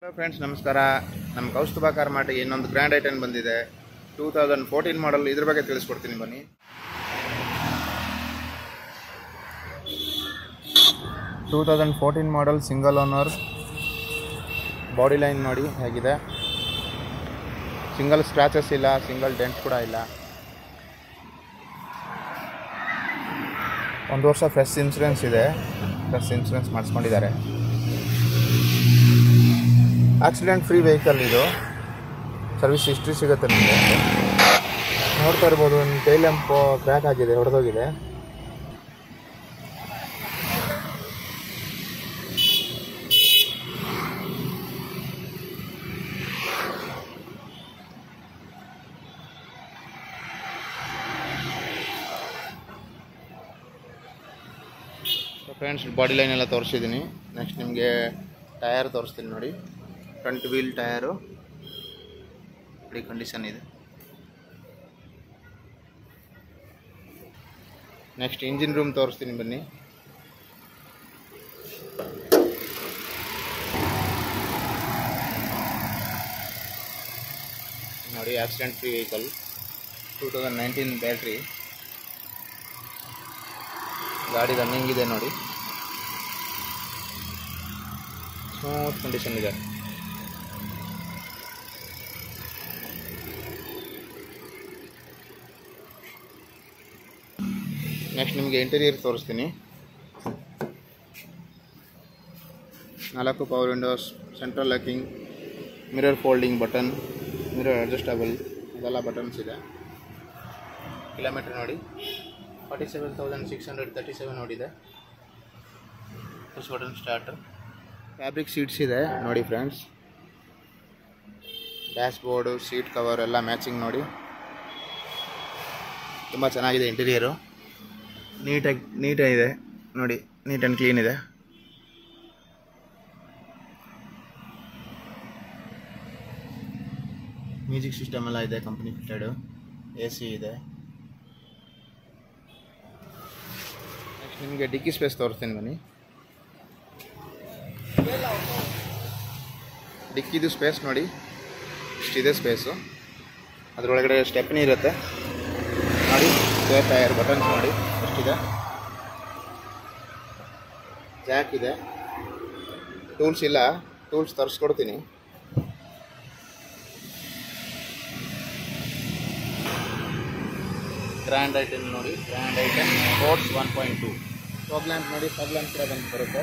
Hello friends, ನಮಸ್ಕಾರ. ನಮ್ಮ Kaustubha car ಮಾರ್ಟಿಗೆ ಇನ್ನೊಂದು ಗ್ರ್ಯಾಂಡ್ ಐಟನ್ ಬಂದಿದೆ. 2014 ಮಾಡಲ್. ಇದ್ರ ಬಗ್ಗೆ ತಿಳಿಸ್ಕೊಡ್ತೀನಿ ಬನ್ನಿ. 2014 model, single owner. Body line ನೋಡಿ ಹೇಗಿದೆ. ಸಿಂಗಲ್ ಸ್ಕ್ರಾಚಸ್ ಇಲ್ಲ, ಸಿಂಗಲ್ ಡೆಂಟ್ ಕೂಡ ಇಲ್ಲ. 1 ವರ್ಷ ಫ್ರೆಶ್ ಇನ್ಶೂರೆನ್ಸ್ ಇದೆ. ಫ್ರೆಶ್ ಇನ್ಶೂರೆನ್ಸ್ ಮಾಡಿಸ್ಕೊಂಡಿದ್ದಾರೆ. ಆಕ್ಸಿಡೆಂಟ್ ಫ್ರೀ ವೆಹಿಕಲ್ ಇದು. ಸರ್ವಿಸ್ ಹಿಸ್ಟ್ರಿ ಸಿಗುತ್ತೆ ನಿಮಗೆ. ನೋಡ್ತಾ ಇರ್ಬೋದು, ಒಂದು ಟೈಲ್ ಲ್ಯಾಂಪ್ ಕ್ರ್ಯಾಕ್ ಆಗಿದೆ, ಹೊಡೆದೋಗಿದೆ. ಫ್ರೆಂಡ್ಸ್, ಬಾಡಿ ಲೈನ್ ಎಲ್ಲ ತೋರಿಸಿದ್ದೀನಿ. ನೆಕ್ಸ್ಟ್ ನಿಮಗೆ ಟಯರ್ ತೋರಿಸ್ತೀನಿ ನೋಡಿ. ಫ್ರಂಟ್ ವೀಲ್ ಟಯರು ಈ ಕಂಡೀಷನ್ ಇದೆ. ನೆಕ್ಸ್ಟ್ ಇಂಜಿನ್ ರೂಮ್ ತೋರಿಸ್ತೀನಿ ಬನ್ನಿ. ನೋಡಿ, ಆಕ್ಸಿಡೆಂಟ್ ಫ್ರೀ ವೆಹಿಕಲ್, 2019 ಬ್ಯಾಟ್ರಿ. ಗಾಡಿ ರನ್ನಿಂಗ್ ಇದೆ ನೋಡಿ. ಸ್ಮೂತ್ ಕಂಡೀಷನ್ ಇದೆ. ನೆಕ್ಸ್ಟ್ ನಿಮಗೆ ಇಂಟೀರಿಯರ್ ತೋರಿಸ್ತೀನಿ. 4 power windows, central locking, mirror folding button, mirror adjustable, ಇದೆಲ್ಲ ಬಟನ್ಸ್ ಇದೆ. ಕಿಲೋಮೀಟರ್ ನೋಡಿ, 47,637 ನೋಡಿದೆ. Push button start. Fabric seats ಇದೆ ನೋಡಿ friends. Dashboard, seat cover ಎಲ್ಲ ಮ್ಯಾಚಿಂಗ್ ನೋಡಿ. ತುಂಬ ಚೆನ್ನಾಗಿದೆ ಇಂಟೀರಿಯರು. ನೀಟಾಗಿದೆ ನೋಡಿ, ನೀಟ್ ಆ್ಯಂಡ್ ಕ್ಲೀನ್ ಇದೆ. ಮ್ಯೂಸಿಕ್ ಸಿಸ್ಟಮ್ ಎಲ್ಲ ಇದೆ, ಕಂಪ್ನಿ ಫಿಟ್ಟೆಡು. AC ಇದೆ. ನೆಕ್ಸ್ಟ್ ನಿಮಗೆ ಡಿಕ್ಕಿ ಸ್ಪೇಸ್ ತೋರಿಸ್ತೀನಿ ಬನ್ನಿ. ಡಿಕ್ಕಿದು ಸ್ಪೇಸ್ ನೋಡಿ, ಇಷ್ಟಿದೆ ಸ್ಪೇಸು. ಅದರೊಳಗಡೆ ಸ್ಟೆಪ್ನಿ ಇರುತ್ತೆ ನೋಡಿ. ಸ್ಪೇರ್ ಟೈರ್ ಬಟನ್ಸ್ ನೋಡಿ ಎಷ್ಟಿದೆ. ಜಾಕ್ ಇದೆ. ಟೂಲ್ಸ್ ಇಲ್ಲ, ಟೂಲ್ಸ್ ತರಿಸ್ಕೊಡ್ತೀನಿ. ಗ್ರ್ಯಾಂಡ್ ಐಟನ್ ನೋಡಿ, Grand i ten sports 1.2. Fog lamp ನೋಡಿ, ಫಾಗ್ ಲ್ಯಾಂಪ್ ಕೂಡ ಬಂದು ಬರುತ್ತೆ.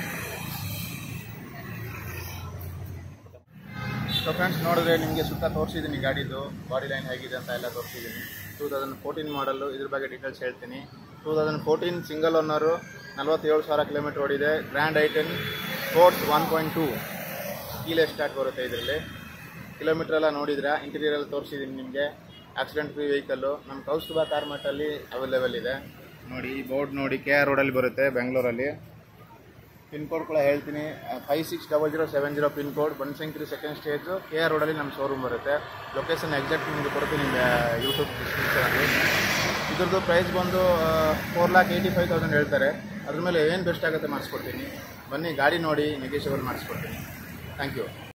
ಸೊ ಫ್ರೆಂಡ್ಸ್, ನೋಡಿದ್ರೆ ನಿಮಗೆ ಸುತ್ತ ತೋರಿಸಿದ್ದೀನಿ ಗಾಡಿದು ಬಾಡಿ ಲೈನ್ ಹೇಗಿದೆ ಅಂತ ಎಲ್ಲ ತೋರಿಸಿದ್ದೀನಿ. 2014 ಮಾಡಲ್ಲು. ಇದ್ರ ಬಗ್ಗೆ ಡೀಟೇಲ್ಸ್ ಹೇಳ್ತೀನಿ. 2014 ಸಿಂಗಲ್ ಓನರು, 47,000 ಕಿಲೋಮೀಟರ್ ಓಡಿದೆ. Grand i ten sports 1.2 keyless start ಬರುತ್ತೆ ಇದರಲ್ಲಿ. ಕಿಲೋಮೀಟರ್ ಎಲ್ಲ ನೋಡಿದ್ರೆ, ಇಂಟೀರಿಯರ್ ಎಲ್ಲ ತೋರಿಸಿದ್ದೀನಿ ನಿಮಗೆ. ಆಕ್ಸಿಡೆಂಟ್ ಫ್ರೀ ವೆಹಿಕಲ್ಲು ನಮ್ಮ ಕೌಸ್ತುಭ ಕಾರ್ ಮಾರ್ಟಲ್ಲಿ ಅವೈಲೇಬಲ್ ಇದೆ ನೋಡಿ. ಈ ಬೋರ್ಡ್ ನೋಡಿ, KR ರೋಡಲ್ಲಿ ಬರುತ್ತೆ, ಬೆಂಗಳೂರಲ್ಲಿ. ಪಿನ್ ಕೋಡ್ ಕೂಡ ಹೇಳ್ತೀನಿ, 560070 pin code, Banashankari second stage, KR ರೋಡಲ್ಲಿ ನಮ್ಮ ಶೋರೂಮ್ ಬರುತ್ತೆ. ಲೊಕೇಶನ್ ಎಕ್ಸಾಕ್ಟ್ ನಿಮಗೆ ಕೊಡ್ತೀನಿ ಯೂಟ್ಯೂಬ್ ಡಿಸ್ಕ್ರಿಪ್ಷನಲ್ಲಿ. ಇದ್ರದ್ದು ಪ್ರೈಸ್ ಬಂದು 4,85,000 ಹೇಳ್ತಾರೆ. ಅದ್ರ ಮೇಲೆ ಏನು ಬೆಸ್ಟ್ ಆಗುತ್ತೆ ಮಾಡಿಸ್ಕೊಡ್ತೀನಿ. ಬನ್ನಿ, ಗಾಡಿ ನೋಡಿ, ನೆಗೋಷಿಯಬಲ್ ಮಾಡಿಸ್ಕೊಡ್ತೀನಿ. Thank you.